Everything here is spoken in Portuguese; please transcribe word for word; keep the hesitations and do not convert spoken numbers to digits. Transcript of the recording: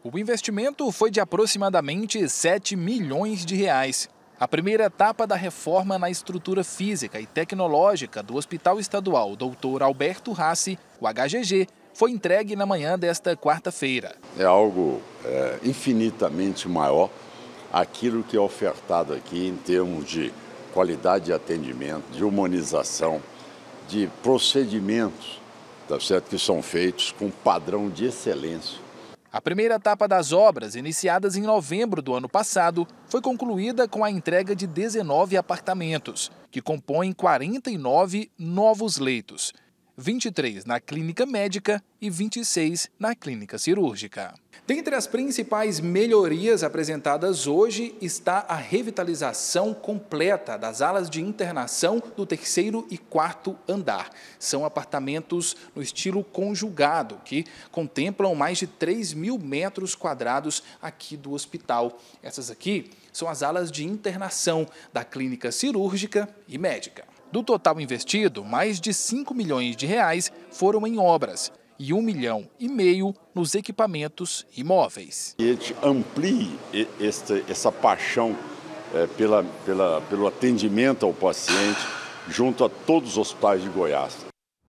O investimento foi de aproximadamente sete milhões de reais. A primeira etapa da reforma na estrutura física e tecnológica do Hospital Estadual doutor Alberto Rassi, o H G G, foi entregue na manhã desta quarta-feira. É algo é, infinitamente maior aquilo que é ofertado aqui em termos de qualidade de atendimento, de humanização, de procedimentos, tá certo, que são feitos com padrão de excelência. A primeira etapa das obras, iniciadas em novembro do ano passado, foi concluída com a entrega de dezenove apartamentos, que compõem quarenta e nove novos leitos, vinte e três na clínica médica e vinte e seis na clínica cirúrgica. Dentre as principais melhorias apresentadas hoje está a revitalização completa das alas de internação do terceiro e quarto andar. São apartamentos no estilo conjugado, que contemplam mais de três mil metros quadrados aqui do hospital. Essas aqui são as alas de internação da clínica cirúrgica e médica. Do total investido, mais de cinco milhões de reais foram em obras e um milhão e meio nos equipamentos imóveis. E a gente amplie esta, essa paixão é, pela, pela, pelo atendimento ao paciente junto a todos os hospitais de Goiás.